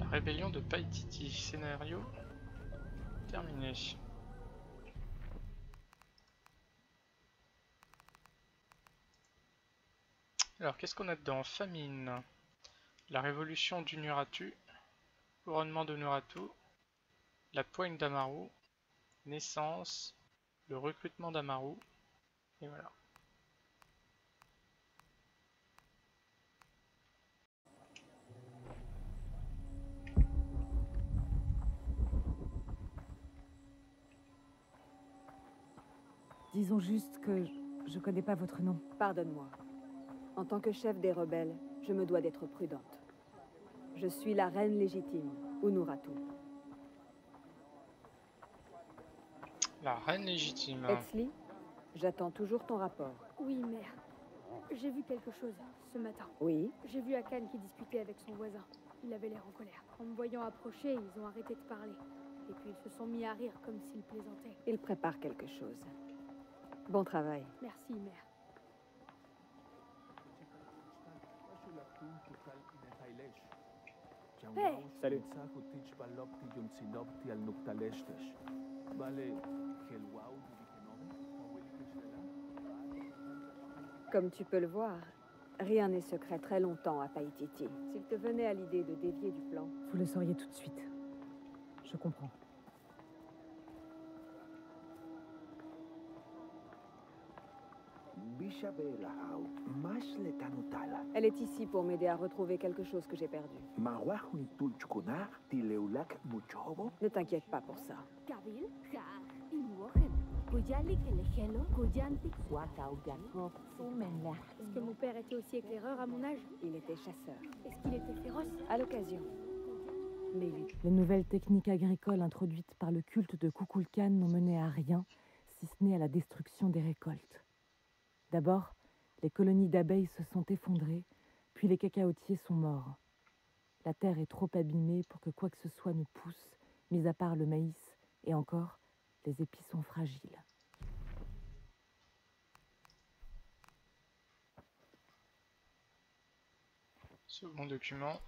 Rébellion de Paititi. Scénario terminé. Alors, qu'est-ce qu'on a dedans? Famine. La révolution du Nuratu. Couronnement de Nuratu. La poigne d'Amaru. Naissance. Le recrutement d'Amaru. Et voilà. Disons juste que je connais pas votre nom. Pardonne-moi. En tant que chef des rebelles, je me dois d'être prudente. Je suis la reine légitime, Unuratu. La reine légitime. Exley, j'attends toujours ton rapport. Oui, mère. J'ai vu quelque chose ce matin. Oui? J'ai vu Akan qui discutait avec son voisin. Il avait l'air en colère. En me voyant approcher, ils ont arrêté de parler. Et puis ils se sont mis à rire comme s'ils plaisantaient. Il prépare quelque chose. Bon travail. Merci, mère. Hey! Salut. Comme tu peux le voir, rien n'est secret très longtemps à Paititi. S'il te venait à l'idée de dévier du plan... Vous le sauriez tout de suite. Je comprends. Elle est ici pour m'aider à retrouver quelque chose que j'ai perdu. Ne t'inquiète pas pour ça. Est-ce que mon père était aussi éclaireur à mon âge? Il était chasseur. Est-ce qu'il était féroce? À l'occasion. Mais Les nouvelles techniques agricoles introduites par le culte de Kukulkan n'ont mené à rien, si ce n'est à la destruction des récoltes. D'abord, les colonies d'abeilles se sont effondrées, puis les cacaotiers sont morts. La terre est trop abîmée pour que quoi que ce soit ne pousse, mis à part le maïs, et encore, les épis sont fragiles. Second document.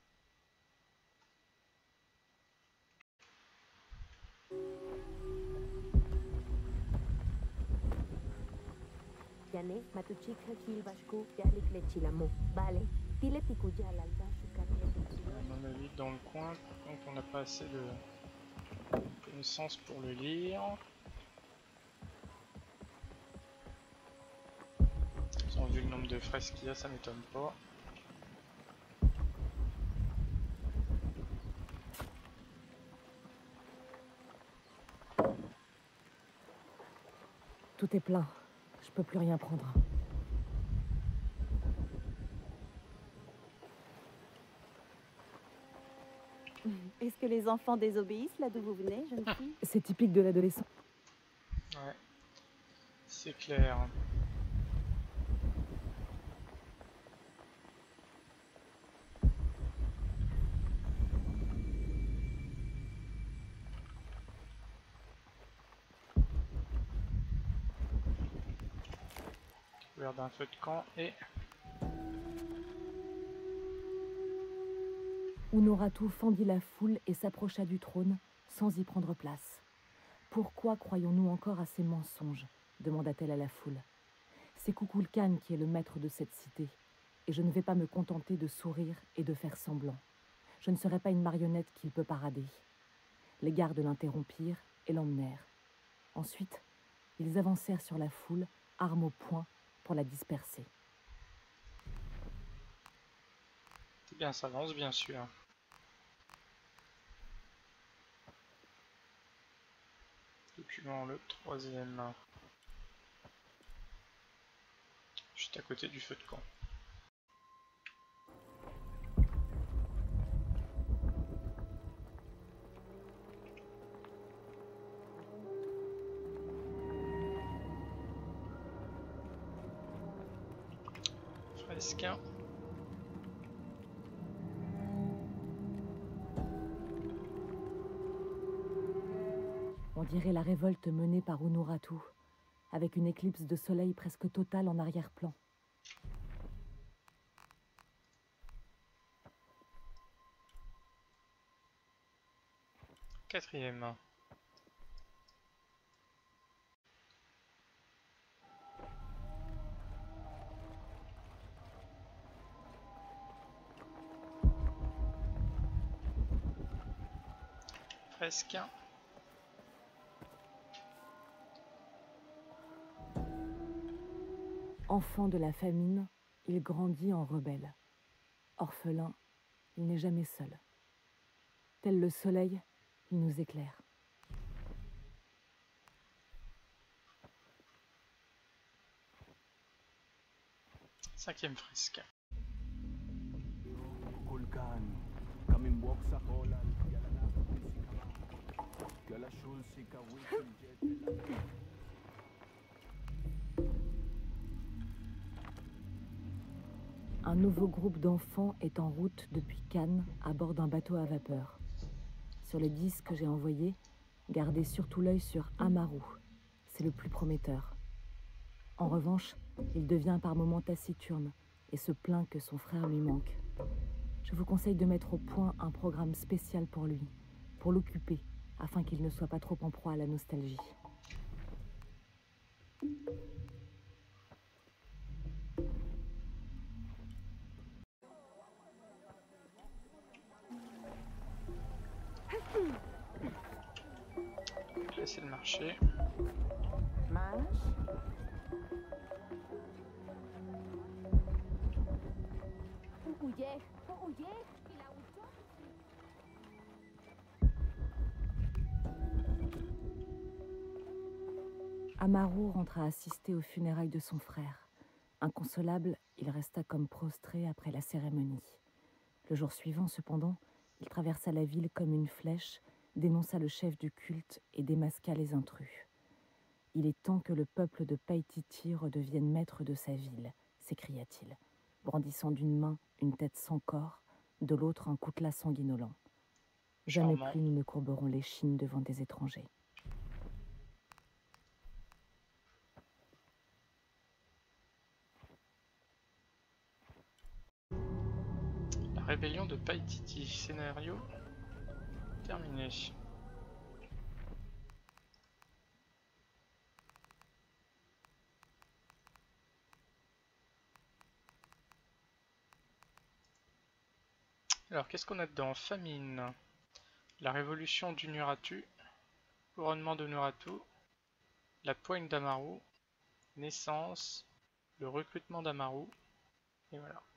À mon avis, dans le coin, donc on n'a pas assez de connaissances pour le lire. Ils ont vu le nombre de fresques qu'il y a, ça m'étonne pas. Tout est plein. Je peux plus rien prendre. Est-ce que les enfants désobéissent là d'où vous venez, jeune fille? C'est typique de l'adolescent. Ouais, c'est clair. Couvert d'un feu de camp et... Unuratu fendit la foule et s'approcha du trône, sans y prendre place. « Pourquoi croyons-nous encore à ces mensonges ?» demanda-t-elle à la foule. « C'est Kukulkan qui est le maître de cette cité, et je ne vais pas me contenter de sourire et de faire semblant. Je ne serai pas une marionnette qu'il peut parader. » Les gardes l'interrompirent et l'emmenèrent. Ensuite, ils avancèrent sur la foule, armes au poing, pour la disperser. C'est bien, ça avance bien sûr. Document le troisième. Juste à côté du feu de camp. Fresque. On dirait la révolte menée par Unuratu, avec une éclipse de soleil presque totale en arrière-plan. 4e. Presque. Enfant de la famine, il grandit en rebelle. Orphelin, il n'est jamais seul. Tel le soleil, il nous éclaire. Cinquième fresque. Un nouveau groupe d'enfants est en route depuis Cannes à bord d'un bateau à vapeur. Sur les 10 que j'ai envoyés, gardez surtout l'œil sur Amaru. C'est le plus prometteur. En revanche, il devient par moments taciturne et se plaint que son frère lui manque. Je vous conseille de mettre au point un programme spécial pour lui, pour l'occuper, afin qu'il ne soit pas trop en proie à la nostalgie. Laissez le marché. Amaru rentra assister aux funérailles de son frère. Inconsolable, il resta comme prostré après la cérémonie. Le jour suivant, cependant, il traversa la ville comme une flèche, dénonça le chef du culte et démasqua les intrus. « Il est temps que le peuple de Paititi redevienne maître de sa ville », s'écria-t-il, brandissant d'une main une tête sans corps, de l'autre un coutelas sanguinolent. « Jamais Charmant. plus nous ne courberons l'échine devant des étrangers. » La rébellion de Paititi. Scénario terminé. Alors, qu'est-ce qu'on a dedans? Famine. La révolution du Nuratu. Couronnement de Nuratu. La poigne d'Amaru. Naissance. Le recrutement d'Amaru. Et voilà.